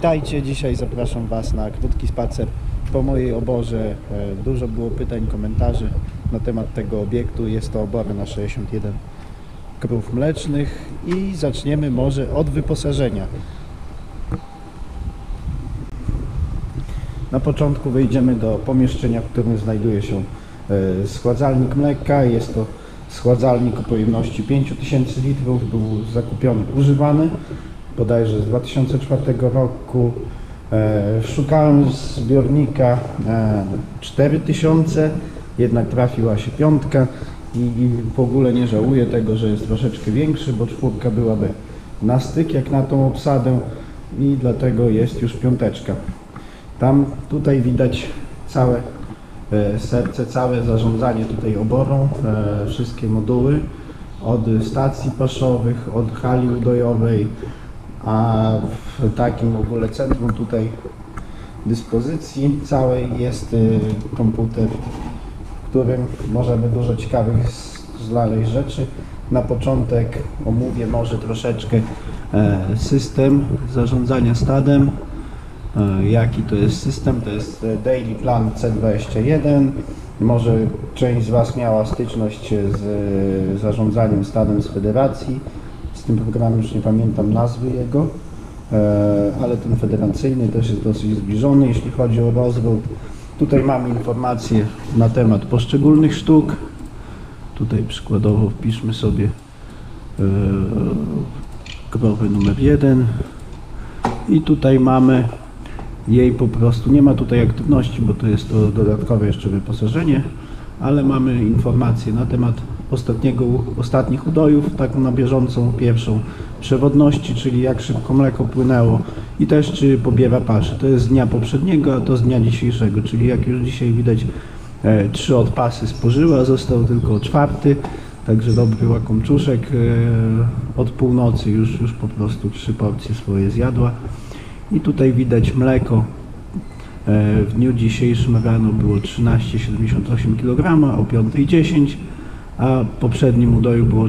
Witajcie, dzisiaj zapraszam Was na krótki spacer po mojej oborze. Dużo było pytań, komentarzy na temat tego obiektu. Jest to obora na 61 krów mlecznych i zaczniemy może od wyposażenia. Na początku wejdziemy do pomieszczenia, w którym znajduje się schładzalnik mleka. Jest to schładzalnik o pojemności 5000 litrów, był zakupiony używany, bodajże z 2004 roku. Szukałem zbiornika 4000, jednak trafiła się piątka i w ogóle nie żałuję tego, że jest troszeczkę większy, bo czwórka byłaby na styk jak na tą obsadę i dlatego jest już piąteczka. Tutaj widać całe serce, całe zarządzanie tutaj oborą, wszystkie moduły od stacji paszowych, od hali udojowej, a w takim w ogóle centrum tutaj dyspozycji całej jest komputer, w którym możemy dużo ciekawych znaleźć rzeczy. Na początek omówię może troszeczkę system zarządzania stadem. Jaki to jest system? To jest Daily Plan C21. Może część z Was miała styczność z zarządzaniem stadem z federacji. Z tym programem już nie pamiętam nazwy jego, ale ten federacyjny też jest dosyć zbliżony. Jeśli chodzi o rozwój, tutaj mamy informacje na temat poszczególnych sztuk. Tutaj przykładowo wpiszmy sobie krowę numer 1 i tutaj mamy jej po prostu, nie ma tutaj aktywności, bo to jest to dodatkowe jeszcze wyposażenie, ale mamy informacje na temat ostatnich udojów, tak na bieżącą pierwszą przewodności, czyli jak szybko mleko płynęło i też czy pobiera paszy. To jest z dnia poprzedniego, a to z dnia dzisiejszego, czyli jak już dzisiaj widać 3 odpasy spożyła, został tylko 4, także dobry łakomczuszek, od północy już po prostu 3 porcje swoje zjadła. I tutaj widać mleko w dniu dzisiejszym rano było 13,78 kg, o 5,10, a poprzednim udoju było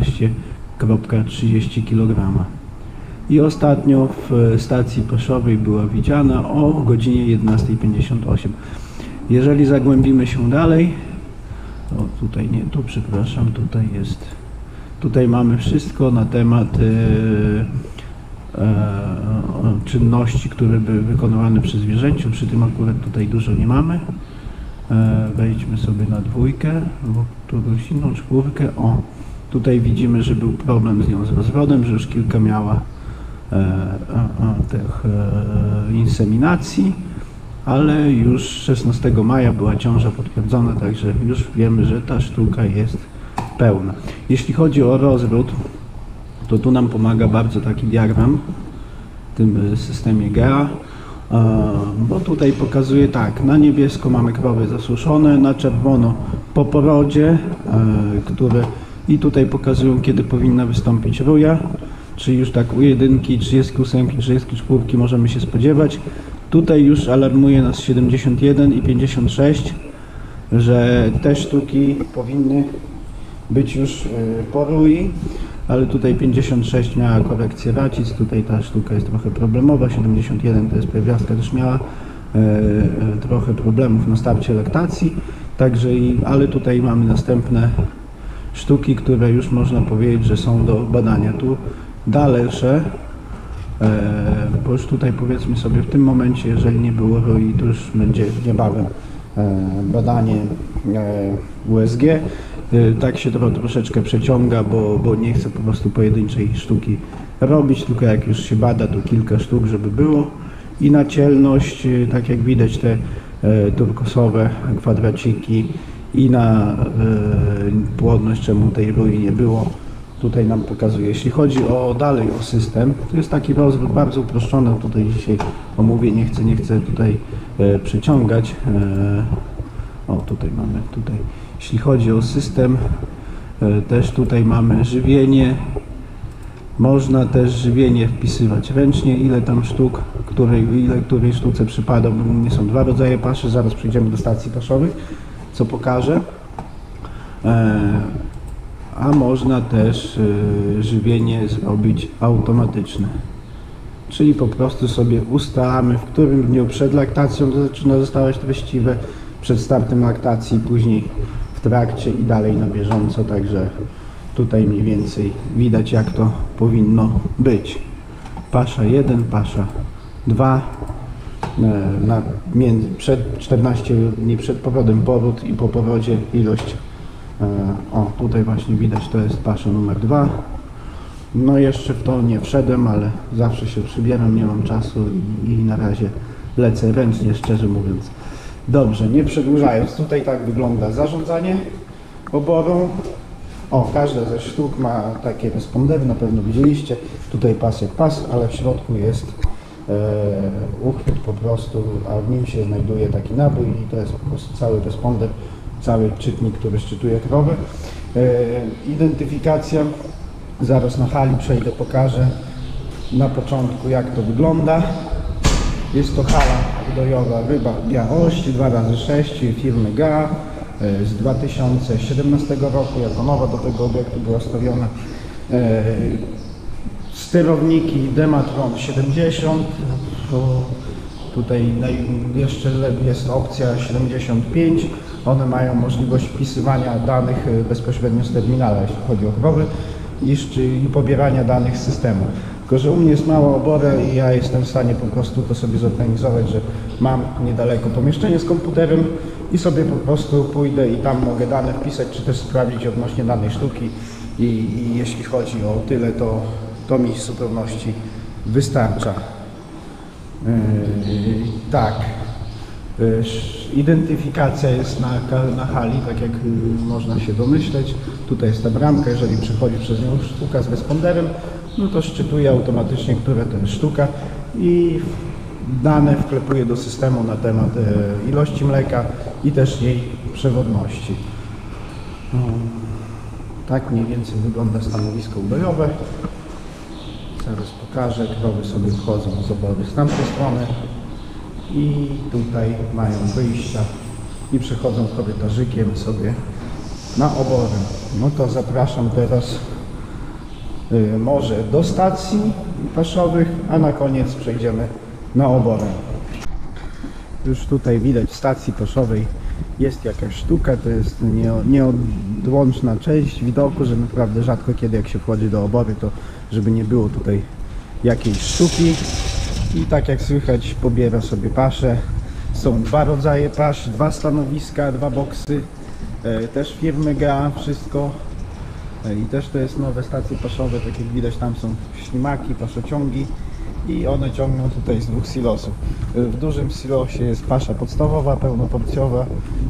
14,30 kg. I ostatnio w stacji paszowej była widziana o godzinie 11:58. Jeżeli zagłębimy się dalej, tutaj nie, tu przepraszam, tutaj mamy wszystko na temat czynności, które były wykonywane przy zwierzęciu. Przy tym akurat tutaj dużo nie mamy. Wejdźmy sobie na 2, albo którąś inną 4. Tutaj widzimy, że był problem z nią z rozwodem, że już kilka miała tych inseminacji, ale już 16 maja była ciąża potwierdzona, także już wiemy, że ta sztuka jest pełna. Jeśli chodzi o rozwód, to tu nam pomaga bardzo taki diagram w tym systemie GEA, bo tutaj pokazuje tak, na niebiesko mamy krowy zasuszone, na czerwono po porodzie, i tutaj pokazują, kiedy powinna wystąpić ruja, czyli już tak u 1, 38, 34 możemy się spodziewać. Tutaj już alarmuje nas 71 i 56, że te sztuki powinny być już po rui, ale tutaj 56 miała korekcję racic, tutaj ta sztuka jest trochę problemowa, 71 to jest pierwiastka, też miała trochę problemów na starcie laktacji, także ale tutaj mamy następne sztuki, które już można powiedzieć, że są do badania. Tu dalsze, bo już tutaj powiedzmy sobie w tym momencie, jeżeli nie było ROI, to już będzie niebawem badanie USG. Tak się to troszeczkę przeciąga, bo nie chcę po prostu pojedynczej sztuki robić, tylko jak już się bada, to kilka sztuk, żeby było. I na cielność, tak jak widać, te turkosowe kwadraciki i na płodność, czemu tej rui nie było, tutaj nam pokazuje. Jeśli chodzi dalej o system, to jest taki rozwód bardzo uproszczony, tutaj dzisiaj omówię, nie chcę tutaj przeciągać. Tutaj mamy, jeśli chodzi o system, też tutaj mamy żywienie. Można też żywienie wpisywać ręcznie, ile tam sztuk, której sztuce przypada. Nie są 2 rodzaje paszy, zaraz przejdziemy do stacji paszowych, co pokażę. A można też żywienie zrobić automatyczne. Czyli po prostu sobie ustalamy, w którym dniu przed laktacją to zaczyna zostawać treściwe, przed startem laktacji, później w trakcie i dalej na bieżąco, także tutaj mniej więcej widać, jak to powinno być. Pasza 1, pasza 2, przed 14 dni przed porodem poród i po porodzie ilość, o tutaj właśnie widać, to jest pasza numer 2. No jeszcze w to nie wszedłem, ale zawsze się przybieram, nie mam czasu i na razie lecę ręcznie, szczerze mówiąc. Dobrze, nie przedłużając, tutaj tak wygląda zarządzanie oborą. O, każda ze sztuk ma takie respondery, na pewno widzieliście. Tutaj pas jak pas, ale w środku jest uchwyt po prostu, a w nim się znajduje taki nabój i to jest po prostu cały responder, cały czytnik, który szczytuje krowę. Identyfikacja, zaraz na hali przejdę, pokażę na początku, jak to wygląda. Jest to hala udojowa Ryba Białość 2x6 firmy GA z 2017 roku, jako nowa do tego obiektu była stawiona. Sterowniki Dematron 70, tutaj jeszcze jest opcja 75, one mają możliwość wpisywania danych bezpośrednio z terminala, jeśli chodzi o krowy i pobierania danych z systemu. Tylko że u mnie jest mała obora i ja jestem w stanie po prostu to sobie zorganizować, że mam niedaleko pomieszczenie z komputerem i sobie po prostu pójdę i tam mogę dane wpisać, czy też sprawdzić odnośnie danej sztuki i jeśli chodzi o tyle, to mi w zupełności wystarcza. Tak. Identyfikacja jest na hali, tak jak można się domyśleć. Tutaj jest ta bramka, jeżeli przechodzi przez nią sztuka z responderem, no to szczytuje automatycznie, która to jest sztuka i dane wklepuje do systemu na temat ilości mleka i też jej przewodności. Tak mniej więcej wygląda stanowisko udojowe. Zaraz pokażę, krowy sobie wchodzą z obory z tamtej strony i tutaj mają wyjścia i przechodzą korytarzykiem sobie na obory. No to zapraszam teraz może do stacji paszowych, a na koniec przejdziemy na oborę. Już tutaj widać w stacji paszowej jest jakaś sztuka, to jest nieodłączna część widoku, że naprawdę rzadko kiedy jak się wchodzi do obory, to żeby nie było tutaj jakiejś sztuki. I tak jak słychać, pobiera sobie paszę. Są dwa rodzaje pasz, dwa stanowiska, dwa boksy, też firmy GA, wszystko. I też to jest nowe stacje paszowe, tak jak widać, tam są ślimaki, paszociągi i one ciągną tutaj z dwóch silosów. W dużym silosie jest pasza podstawowa, pełnoporcjowa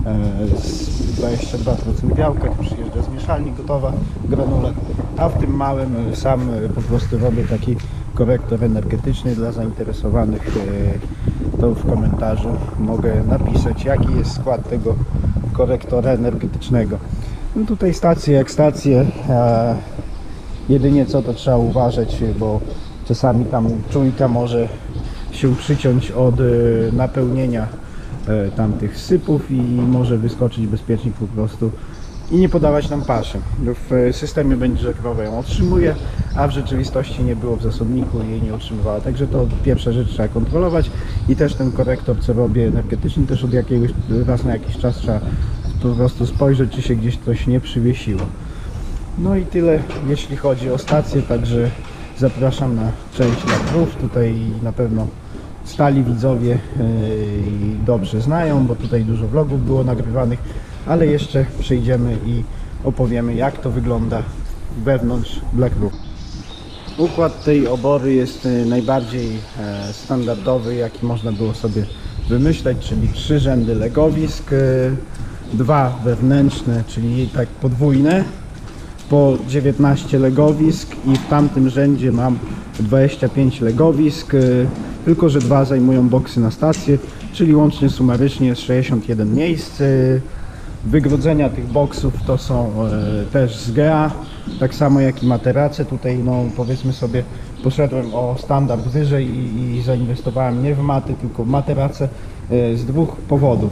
z 22% białka, przyjeżdża z mieszalni gotowa, granulat, a w tym małym sam po prostu robię taki korektor energetyczny dla zainteresowanych. To w komentarzu mogę napisać, jaki jest skład tego korektora energetycznego. No tutaj stacje jak stacje, jedynie co to trzeba uważać, bo czasami tam czujka może się przyciąć od napełnienia tamtych sypów i może wyskoczyć bezpiecznik po prostu i nie podawać nam paszy. W systemie będzie, że krowa ją otrzymuje, a w rzeczywistości nie było w zasobniku i jej nie otrzymywała. Także to pierwsza rzecz, trzeba kontrolować i też ten korektor, co robię energetyczny, też od jakiegoś raz na jakiś czas trzeba po prostu spojrzeć, czy się gdzieś coś nie przywiesiło. No i tyle, jeśli chodzi o stację, także zapraszam na część dla krów. Tutaj na pewno stali widzowie dobrze znają, bo tutaj dużo vlogów było nagrywanych, ale jeszcze przejdziemy i opowiemy, jak to wygląda wewnątrz dla krów. Układ tej obory jest najbardziej standardowy, jaki można było sobie wymyśleć, czyli 3 rzędy legowisk, 2 wewnętrzne, czyli tak podwójne, po 19 legowisk i w tamtym rzędzie mam 25 legowisk, tylko że 2 zajmują boksy na stację, czyli łącznie sumarycznie jest 61 miejsc. Wygrodzenia tych boksów to są też z GA, tak samo jak i materace. Tutaj no powiedzmy sobie, poszedłem o standard wyżej i zainwestowałem nie w maty, tylko w materace z 2 powodów.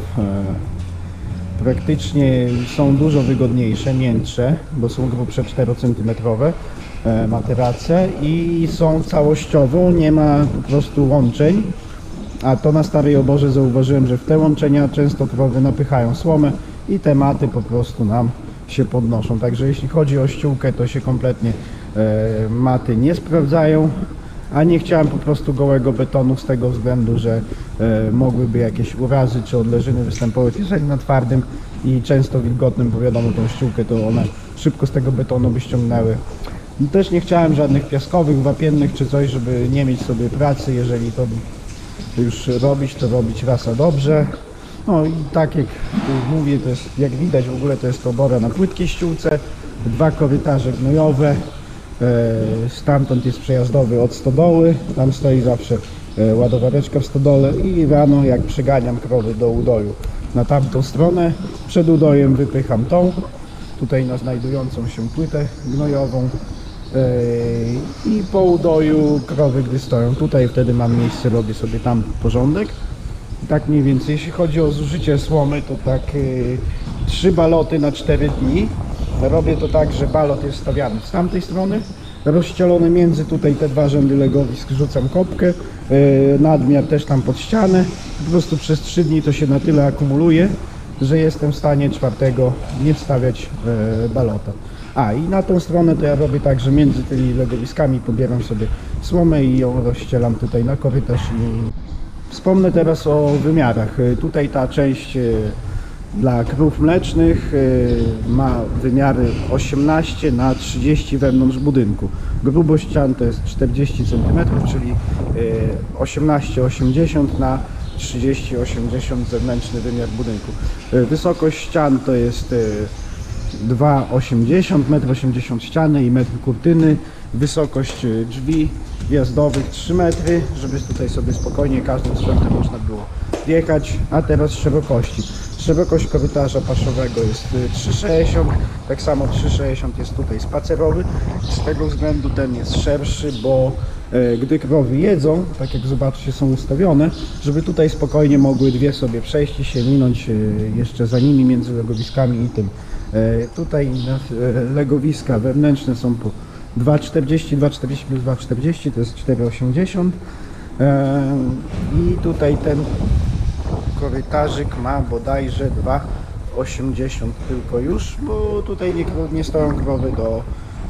Praktycznie są dużo wygodniejsze, miętsze, bo są grubsze 4 cm, materace i są całościowo, nie ma po prostu łączeń. A to na starej oborze zauważyłem, że w te łączenia często krowy napychają słomę i te maty po prostu nam się podnoszą. Także jeśli chodzi o ściółkę, to się kompletnie maty nie sprawdzają. A nie chciałem po prostu gołego betonu z tego względu, że mogłyby jakieś urazy czy odleżyny występować, jeżeli na twardym i często wilgotnym, bo wiadomo, tą ściółkę to one szybko z tego betonu by ściągnęły. I też nie chciałem żadnych piaskowych, wapiennych czy coś, żeby nie mieć sobie pracy, jeżeli to już robić, to robić raz a dobrze. No i tak jak mówię, to jest, jak widać w ogóle to jest to obora na płytkiej ściółce, 2 korytarze gnojowe, stamtąd jest przejazdowy od stodoły, tam stoi zawsze ładowareczka w stodole i rano jak przeganiam krowy do udoju na tamtą stronę, przed udojem wypycham tą, tutaj na znajdującą się płytę gnojową i po udoju krowy, gdy stoją tutaj, wtedy mam miejsce, robię sobie tam porządek. Tak mniej więcej, jeśli chodzi o zużycie słomy, to tak 3 baloty na 4 dni. Robię to tak, że balot jest stawiany z tamtej strony, rozścielony między tutaj te 2 rzędy legowisk, rzucam kopkę, nadmiar też tam pod ścianę. Po prostu przez 3 dni to się na tyle akumuluje, że jestem w stanie 4 nie wstawiać balota. A i na tą stronę to ja robię tak, że między tymi legowiskami pobieram sobie słomę i ją rozścielam tutaj na korytarz. Wspomnę teraz o wymiarach. Tutaj ta część dla krów mlecznych ma wymiary 18 na 30 wewnątrz budynku. Grubość ścian to jest 40 cm, czyli 18,80 na 30,80 zewnętrzny wymiar budynku. Wysokość ścian to jest 2,80 1,80 m ściany i metr kurtyny. Wysokość drzwi wjazdowych 3 metry, żeby tutaj sobie spokojnie każdym sprzętem można było wjechać. A teraz szerokości. Szerokość korytarza paszowego jest 3,60, tak samo 3,60 jest tutaj spacerowy. Z tego względu ten jest szerszy, bo gdy krowy jedzą, tak jak zobaczcie, są ustawione, żeby tutaj spokojnie mogły dwie sobie przejść i się minąć jeszcze za nimi między legowiskami i tym. Tutaj legowiska wewnętrzne są po 2,40, 2,40 plus 2,40 to jest 4,80 i tutaj ten korytarzyk ma bodajże 2,80 tylko już, bo tutaj nie stoją krowy do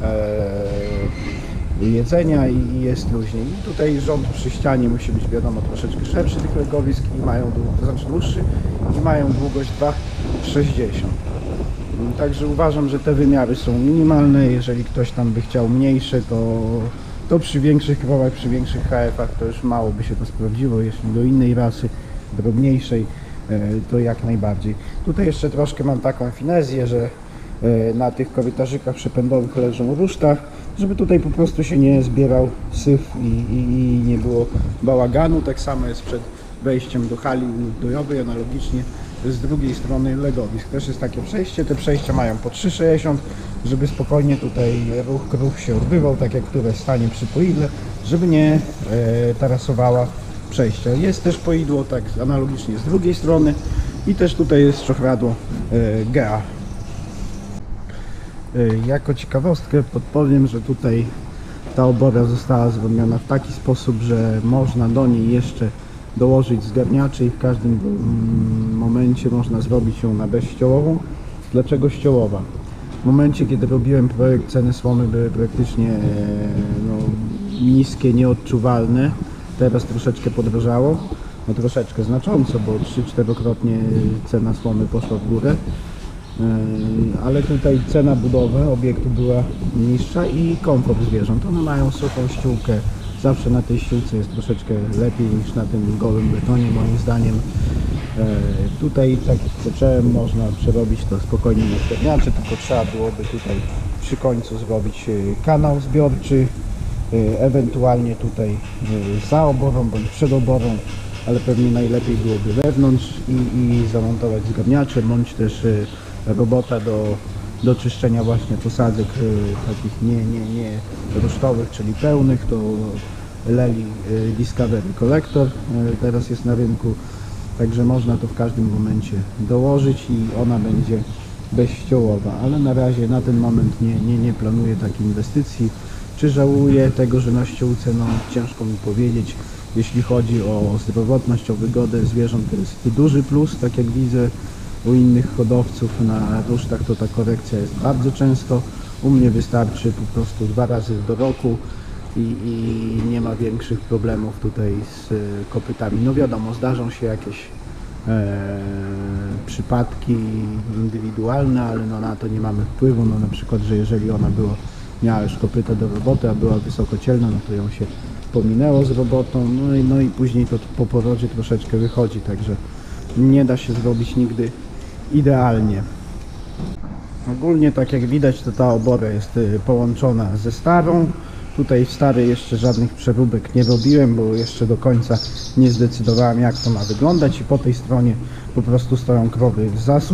jedzenia i jest luźniej. I tutaj rząd przy ścianie musi być, wiadomo, troszeczkę szerszy tych legowisk i mają dłuższy i mają długość 2,60. Także uważam, że te wymiary są minimalne. Jeżeli ktoś tam by chciał mniejsze, to przy większych krowach, przy większych HF-ach to już mało by się to sprawdziło. Jeśli do innej rasy, drobniejszej, to jak najbardziej. Tutaj jeszcze troszkę mam taką finezję, że na tych korytarzykach przepędowych leżą ruszta, żeby tutaj po prostu się nie zbierał syf i nie było bałaganu. Tak samo jest przed wejściem do hali dojowej, analogicznie z drugiej strony legowisk. Też jest takie przejście, te przejścia mają po 3,60, żeby spokojnie tutaj ruch krów się odbywał, tak jak które stanie przy poidle, żeby nie tarasowała przejścia. Jest też poidło tak analogicznie z drugiej strony i też tutaj jest czochradło GA. Jako ciekawostkę podpowiem, że tutaj ta obora została zrobiona w taki sposób, że można do niej jeszcze dołożyć zgarniacze i w każdym momencie można zrobić ją na bezściołową. Dlaczego ściołowa? W momencie, kiedy robiłem projekt, ceny słomy były praktycznie niskie, nieodczuwalne. Teraz troszeczkę podrożało, no troszeczkę znacząco, bo 3-4-krotnie cena słomy poszła w górę. Ale tutaj cena budowy obiektu była niższa i komfort zwierząt. One mają suchą ściółkę. Zawsze na tej ściółce jest troszeczkę lepiej niż na tym gołym betonie, moim zdaniem. Tutaj, tak jak zacząłem, można przerobić to spokojnie na zgarniacze, tylko trzeba byłoby tutaj przy końcu zrobić kanał zbiorczy, ewentualnie tutaj za oborą bądź przed oborą, ale pewnie najlepiej byłoby wewnątrz i zamontować zgarniacze, bądź też robota do czyszczenia właśnie posadzek takich nie rusztowych, czyli pełnych, to Lely Discovery Collector teraz jest na rynku, także można to w każdym momencie dołożyć i ona będzie bezściołowa, ale na razie na ten moment nie planuję takiej inwestycji. Czy żałuję tego, że na ściółce, no ciężko mi powiedzieć. Jeśli chodzi o zdrowotność, o wygodę zwierząt, to jest duży plus, tak jak widzę u innych hodowców na rusztach, to ta korekcja jest bardzo często. U mnie wystarczy po prostu 2 razy do roku i nie ma większych problemów tutaj z kopytami. No wiadomo, zdarzą się jakieś przypadki indywidualne, ale no na to nie mamy wpływu. No na przykład, że jeżeli ona miała już kopytę do roboty, a była wysokocielna, no to ją się pominęło z robotą, no i później to po porodzie troszeczkę wychodzi, także nie da się zrobić nigdy idealnie. Ogólnie, tak jak widać, to ta obora jest połączona ze starą. Tutaj w starej jeszcze żadnych przeróbek nie robiłem, bo jeszcze do końca nie zdecydowałem, jak to ma wyglądać, i po tej stronie po prostu stoją krowy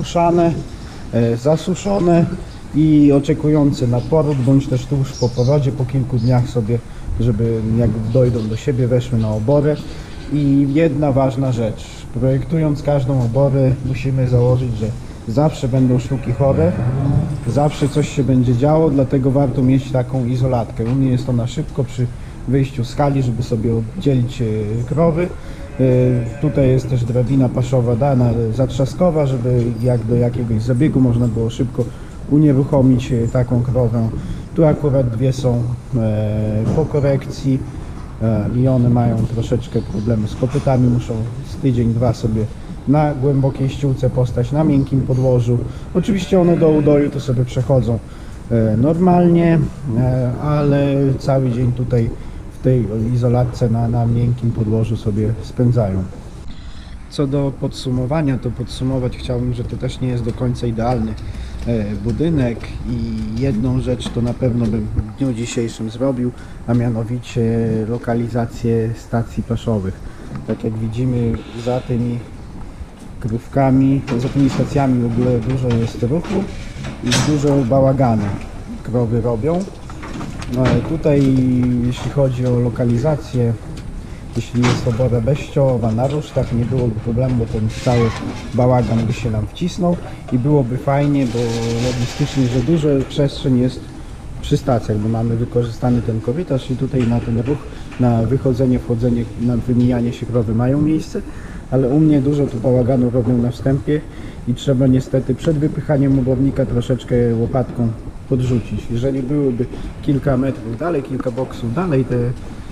zasuszone i oczekujące na poród, bądź też tuż po porodzie, po kilku dniach sobie, żeby jak dojdą do siebie, weszły na oborę. I jedna ważna rzecz, projektując każdą oborę, musimy założyć, że zawsze będą sztuki chore, zawsze coś się będzie działo, dlatego warto mieć taką izolatkę. U mnie jest ona szybko przy wyjściu z hali, żeby sobie oddzielić krowy. Tutaj jest też drabina paszowa dana, zatrzaskowa, żeby jak do jakiegoś zabiegu można było szybko unieruchomić taką krowę. Tu akurat 2 są po korekcji i one mają troszeczkę problemy z kopytami, muszą z tydzień, 2 sobie na głębokiej ściółce postać, na miękkim podłożu. Oczywiście one do udoju to sobie przechodzą normalnie, ale cały dzień tutaj w tej izolatce na miękkim podłożu sobie spędzają. Co do podsumowania, to podsumować chciałbym, że to też nie jest do końca idealny budynek i jedną rzecz to na pewno bym w dniu dzisiejszym zrobił, a mianowicie lokalizację stacji paszowych. Tak jak widzimy, za tymi krówkami, za tymi stacjami w ogóle dużo jest ruchu i dużo bałaganu krowy robią. No, ale tutaj jeśli chodzi o lokalizację, jeśli jest obora bezściołowa na rusztach, nie byłoby problemu, bo ten cały bałagan by się nam wcisnął i byłoby fajnie, bo logistycznie, że dużo przestrzeń jest przy stacjach, bo mamy wykorzystany ten korytarz i tutaj na ten ruch, na wychodzenie, wchodzenie, na wymijanie się krowy mają miejsce, ale u mnie dużo tu bałaganu robią na wstępie i trzeba niestety przed wypychaniem obornika troszeczkę łopatką podrzucić. Jeżeli byłyby kilka metrów dalej, kilka boksów dalej te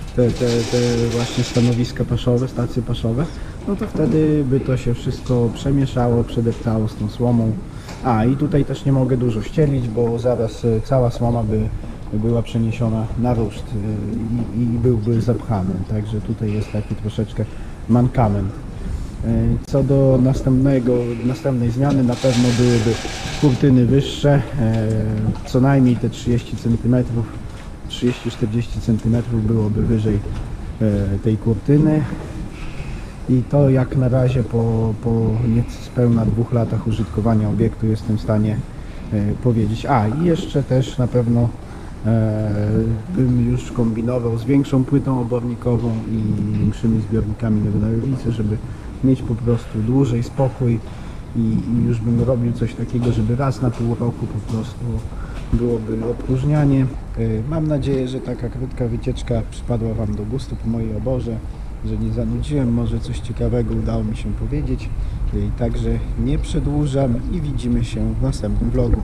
właśnie stanowiska paszowe, stacje paszowe, no to wtedy by to się wszystko przemieszało, przedeptało z tą słomą. A i tutaj też nie mogę dużo ścielić, bo zaraz cała słoma by była przeniesiona na ruszt i byłby zapchany, także tutaj jest taki troszeczkę mankament. Co do następnej zmiany, na pewno byłyby kurtyny wyższe, co najmniej te 30 cm, 30-40 cm byłoby wyżej tej kurtyny i to jak na razie po niespełna 2 latach użytkowania obiektu jestem w stanie powiedzieć. A i jeszcze też na pewno bym już kombinował z większą płytą obornikową i większymi zbiornikami na gnojowicę, żeby mieć po prostu dłużej spokój i już bym robił coś takiego, żeby raz na pół roku po prostu byłoby opróżnianie. Mam nadzieję, że taka krótka wycieczka przypadła Wam do gustu po mojej oborze, że nie zanudziłem, może coś ciekawego udało mi się powiedzieć. Także nie przedłużam i widzimy się w następnym vlogu.